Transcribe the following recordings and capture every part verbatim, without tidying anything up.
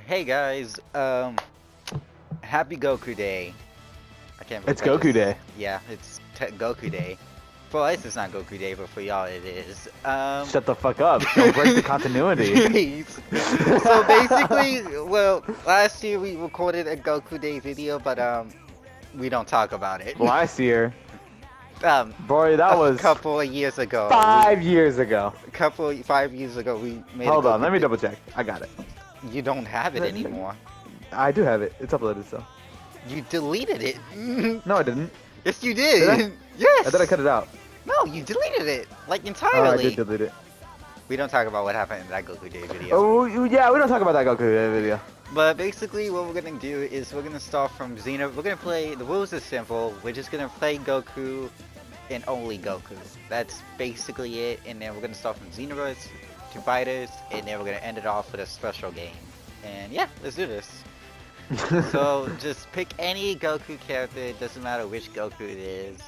Hey guys, um, happy Goku Day. I can't believe It's I Goku just- Day. Yeah, it's t Goku Day. For us, it's not Goku Day, but for y'all, it is. Um, Shut the fuck up. Don't break the continuity. Please. So basically, well, last year we recorded a Goku Day video, but um, we don't talk about it. Last year, Um, boy, that a was couple of years ago. five years ago. We, a couple, five years ago, we made. Hold a on, Goku let me Day- double check. I got it. You don't have it anymore. I do have it. It's uploaded still. You deleted it. No, I didn't. Yes, you did. Did I? Yes. I thought I cut it out. No, you deleted it, like Oh, I entirely. did delete it. We don't talk about what happened in that Goku Day video. Oh, yeah, we don't talk about that Goku video. But basically, what we're gonna do is we're gonna start from Xeno. We're gonna play. The rules are simple. We're just gonna play Goku, and only Goku. That's basically it. And then we're gonna start from Xenoverse to Fighters, and then we're gonna end it off with a special game. And yeah, let's do this. So just pick any Goku character. It doesn't matter which Goku it is.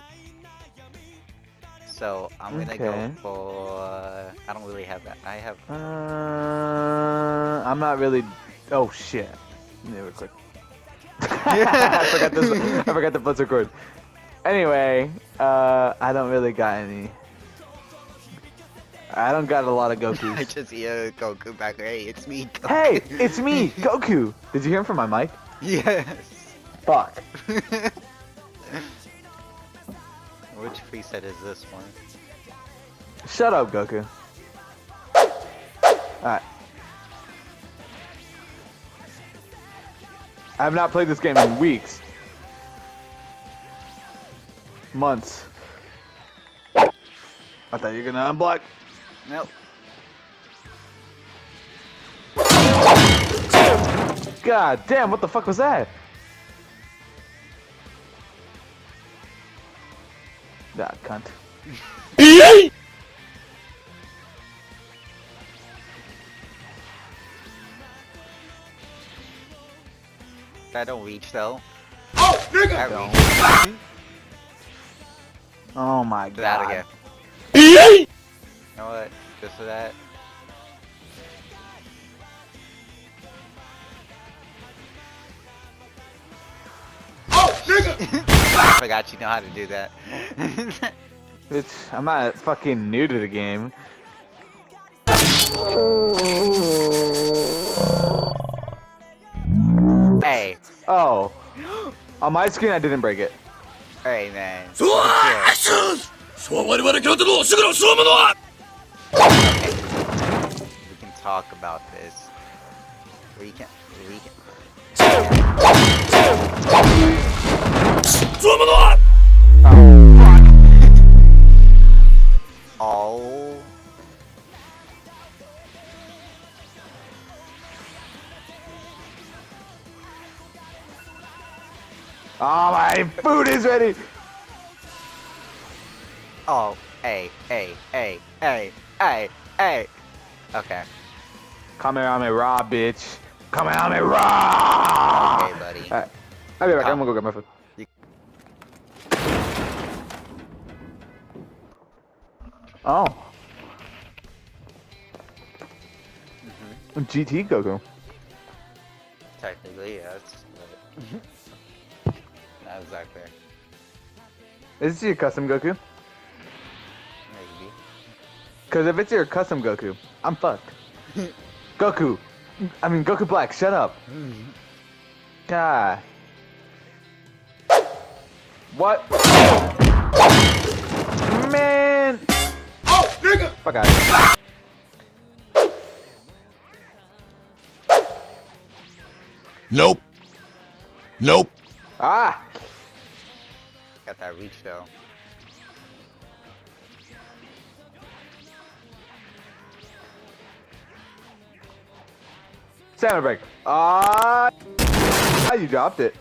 So I'm gonna Okay. go for. I don't really have that. I have. Uh, I'm not really. Oh shit. Yeah, real quick. I forgot this. I forgot to press record. Anyway, uh, I don't really got any. I don't got a lot of I Gokus. just hear Goku back. Hey, it's me. Goku. Hey, it's me, Goku. Did you hear him from my mic? Yes. Fuck. Which preset is this one? Shut up, Goku. Alright. I have not played this game in weeks. Months. I thought you were gonna unblock. Nope. God damn, what the fuck was that? Ah, cunt. That don't reach though. Oh, nigga! That Don't. reach. Oh my Do that god. again. You know what? Just for that. Oh, nigga! I forgot you know how to do that. Bitch, I'm not fucking new to the game. Hey. Oh. On my screen, I didn't break it. Hey man. So what do I get to do? Sugar, so much. We can talk about this. We can. We can. So much. Oh. Oh, my food is ready. Oh. Hey. Hey. Hey. Hey. Hey. Hey. Okay. Kamehameha raw, bitch. Kamehameha raw. Okay, buddy. Alright. I'll be back. I'm gonna go get my food. Oh. G T Goku. Technically, yes. But not exactly. Is this your custom Goku? Maybe. Because if it's your custom Goku, I'm fucked. Goku. I mean, Goku Black, shut up. God. What? Man. Oh, nigga! Fuck out of here. Nope. Nope. Ah. Got that reach though. Stamina break. Ah. Ah, you dropped it.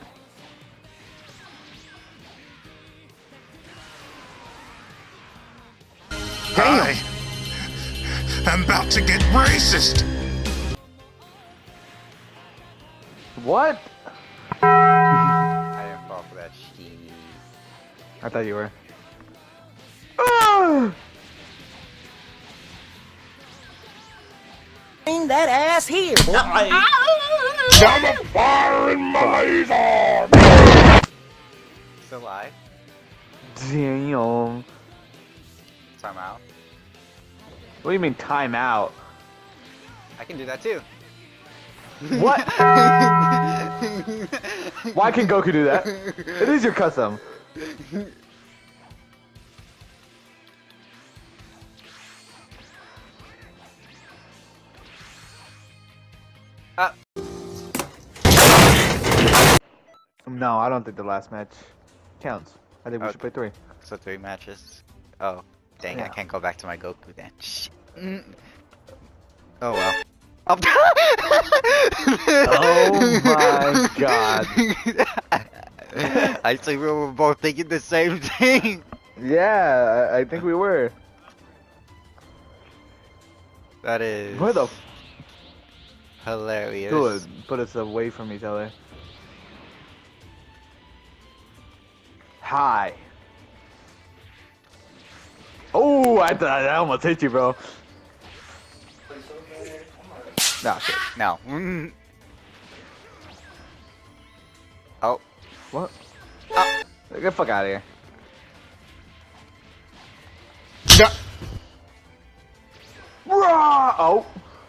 I am about to get racist. What? I didn't fall for that shit. I thought you were. Ah! Bring that ass here, boy. I'm a fire in my laser! Still alive? Damn. Time out. What do you mean time out? I can do that too. What? Why can Goku do that? It is your custom. Ah. No, I don't think the last match counts. I think we Okay. should play three. So three matches. Oh, dang! I Yeah. can't go back to my Goku then. Shit. Mm. Oh well. Oh, Oh my god. I think we were both thinking the same thing. Yeah, I, I think we were. That is Where the f- hilarious. Good. Put us away from each other. Hi. Oh, I thought I almost hit you, bro. Nah, shit. No. Mm. Oh. What? Oh. Get the fuck out of here. Yeah. Rah! Oh.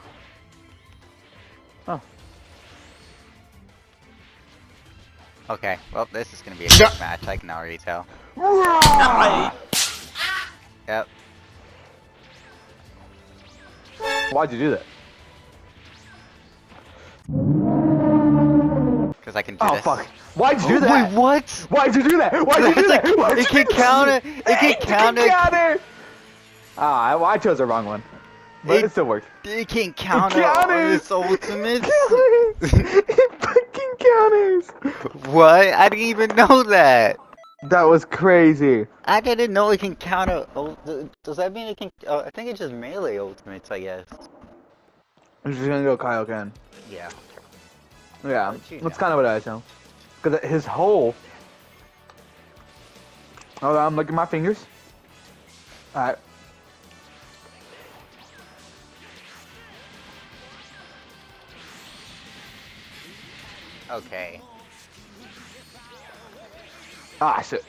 Oh. Okay. Well, this is gonna be a good Yeah. match. I can already tell. Rah! Yep. Why'd you do that? Because I can do Oh this. fuck! Why'd you Oh, do that? Wait, what? Why'd you do that? Why'd you do It's that? like- Why'd it you can do count that? it- it can count it. counter. Ah, I, well, I chose the wrong one, but it, It- still worked. It can counter counters. on this ultimate. It fucking counters. What? I didn't even know that. That was crazy. I didn't know it can counter. ult- Does that mean it can? Oh, I think it's just melee ultimates, I guess. I'm just gonna go Kaioken. Yeah. Yeah, How'd you that's know? kind of what I know. Cause his whole. Oh, I'm looking at my fingers. All right. Okay. Ah, shit.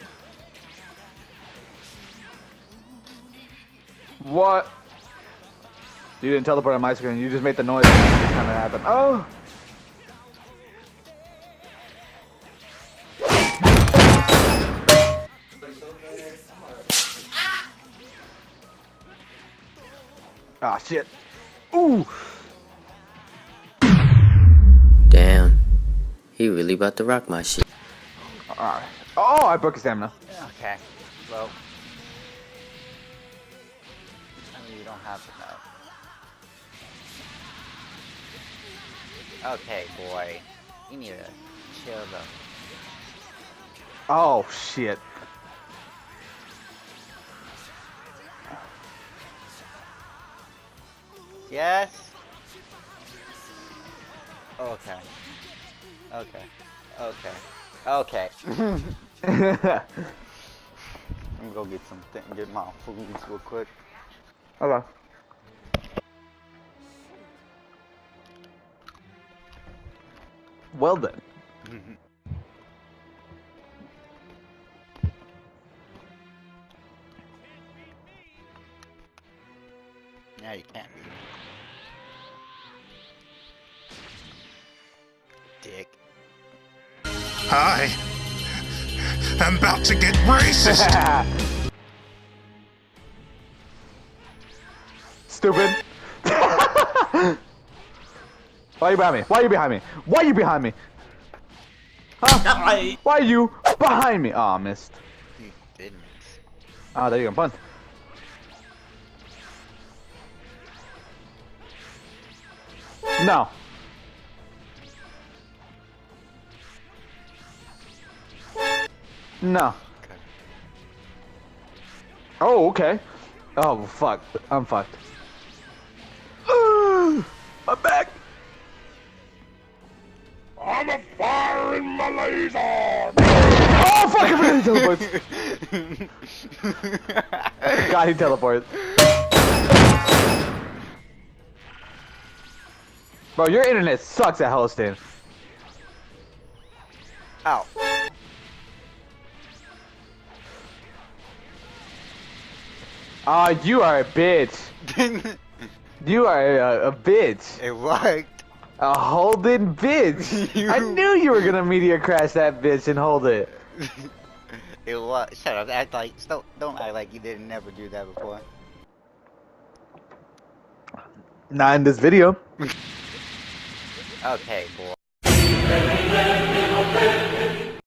What? You didn't teleport on my screen. You just made the noise. Kind of happened. Oh. Ah, shit. Ooh. Damn. He really about to rock my shit. Alright. Oh, I broke his stamina. Okay. Well. I mean, you don't have to know. Okay, boy. You need to chill though. Oh, shit. Yes. Okay. Okay. Okay. Okay. I'm gonna go get some th get my foods real quick. Okay. Well then. Yeah, you can. Dick. I am about to get racist. Stupid. Why are you behind me? Why are you behind me? Why are you behind me? Huh? Why are you behind me? Oh, I missed. You did miss. Oh, there you go. Punt. No. No. Okay. Oh, okay. Oh, fuck. I'm fucked. I'm back. I'm a fire in my laser. Oh, fuck. Everybody teleports. God, he teleports. Bro, your internet sucks at Hellstein. Ow. Oh, you are a bitch. You are a, a bitch. It worked. A Holden bitch. You- I knew you were gonna meteor crash that bitch and hold it. It was. Shut up. Act like. Don't, don't act like you didn't never do that before. Not in this video. Okay, boy.